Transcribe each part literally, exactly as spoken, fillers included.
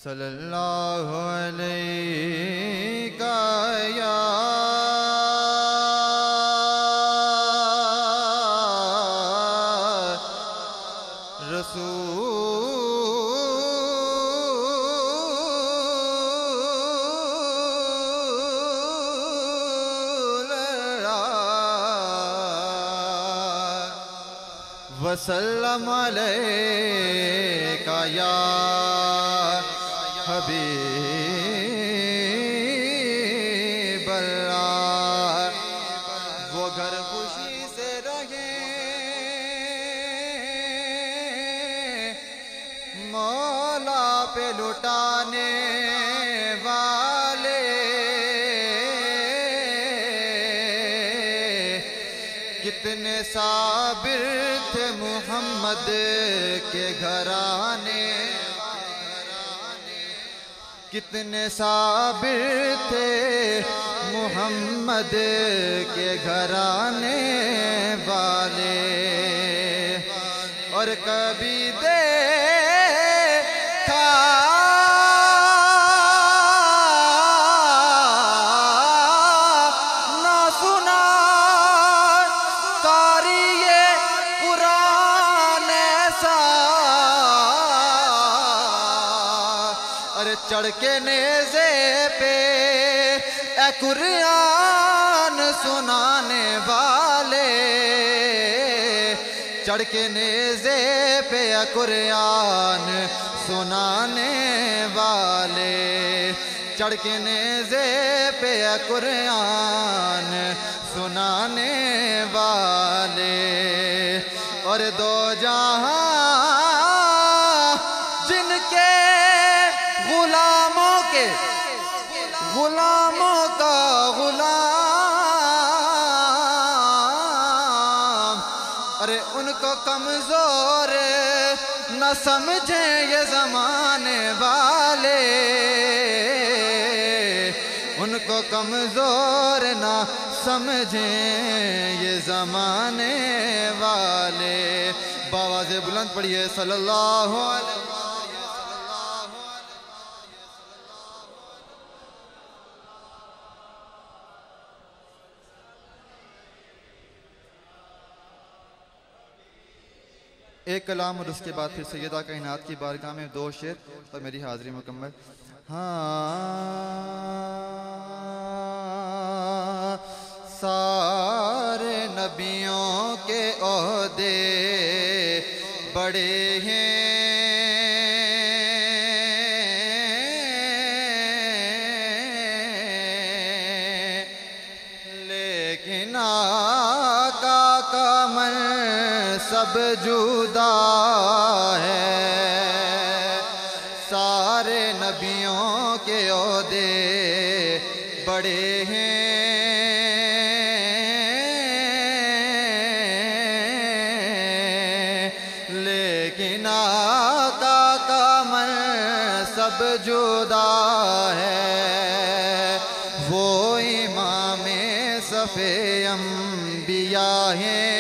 صلی اللہ علیہ یا رسول اللہ وسلم علیکہ یا حبیب اللہ وہ گھر خوشی سے رہے مولا پہ لٹانے والے کتنے صابر تھے محمد کے گھرانے کتنے صابر تھے محمد کے گھرانے والے اور کبھی دیکھا نہ سنا قاری قرآن ایسا اور چڑھ کے نیزے پہ اے قرآن سنانے والے چڑھ کے نیزے پہ اے قرآن سنانے والے چڑھ کے نیزے پہ اے قرآن سنانے والے اور دو جہاں جن کے غلاموں کے غلاموں کا غلام ارے ان کو کمزور نہ سمجھیں یہ زمانے والے ان کو کمزور نہ سمجھیں یہ زمانے والے باواز بلند پڑھیے صلی اللہ علیہ وسلم ایک کلام اور اس کے بعد پھر سیدہ کائنات کی بارگاہ میں دو شعر اور میری حاضری مکمل ہاں سارے نبیوں کے عہدے بڑے ہیں لیکن آقا کا منصب جدا ہے سارے نبیوں کے عہدے بڑے ہیں لیکن آقا کا منصب جدا ہے وہ امام صف انبیاء ہیں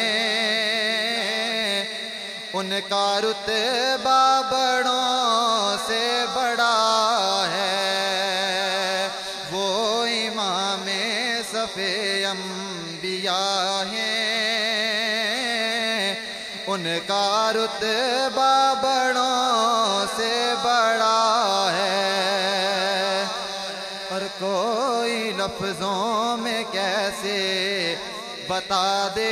ان کا رتبہ بڑوں سے بڑا ہے وہ امام صف انبیاء ہیں ان کا رتبہ بڑوں سے بڑا ہے اور کوئی لفظوں میں کیسے بتا دے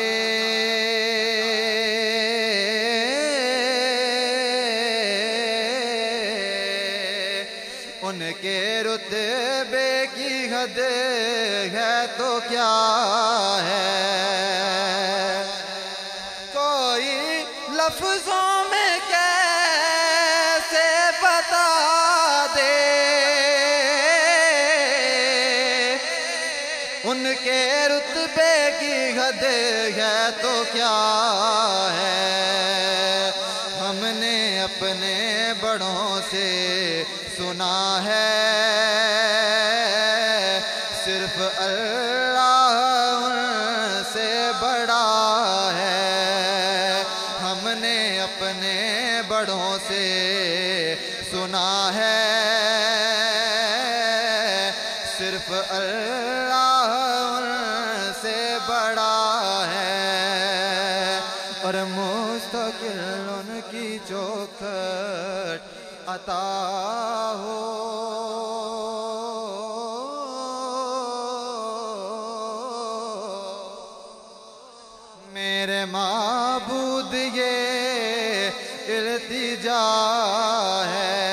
ان کے رتبے کی حد ہے تو کیا ہے کوئی لفظوں میں کیسے بتا دے ان کے رتبے کی حد ہے تو کیا ہے ہم نے اپنے بڑوں سے سنا ہے صرف اللہ ان سے بڑا ہے ہم نے اپنے بڑوں سے سنا ہے صرف اللہ ان سے بڑا ہے، اور مستقل ان کی چوکھٹ عطا ہو۔ میرے معبود یہ التجا ہے،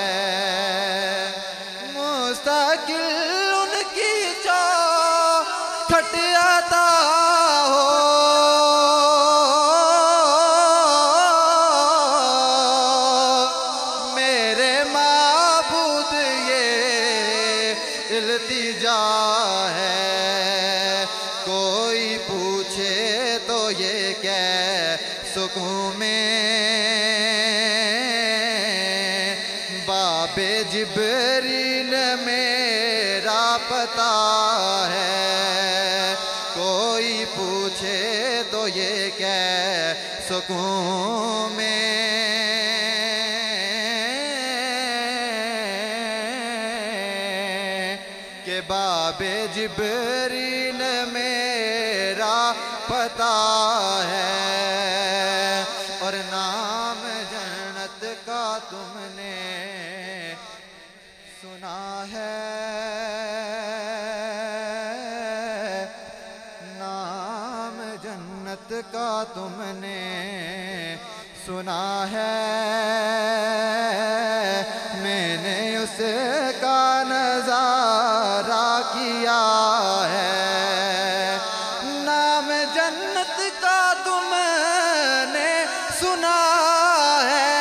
مستقل ان کی چوکھٹ عطا ہو۔ میرے معبود یہ التجا ہے، کوئی پوچھے تو یہ کہہ سکوں میں باب جبریل میرا پتہ ہے، کوئی پوچھے تو یہ کہہ سکوں میں کہ باب جبریل میرا پتہ ہے، اور نام جنت کا تم نے سنا ہے، نام جنت کا تم نے سنا ہے، میں نے اس کا نظارہ کیا ہے، نام جنت کا تم نے سنا ہے،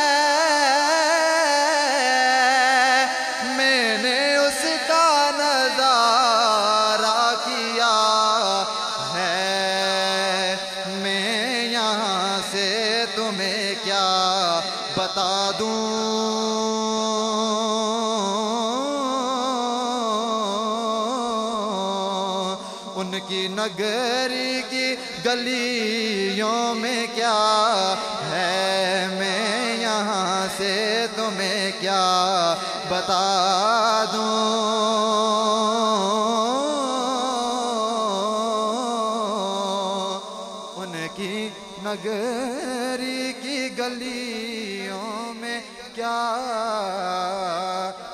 میں نے اس کا نظارہ کیا ہے، میں یہاں سے تمہیں کیا بتا دوں، ان کی نگری کی گلیوں میں کیا ہے، میں یہاں سے تمہیں کیا بتا دوں، ان کی نگری کی گلیوں میں کیا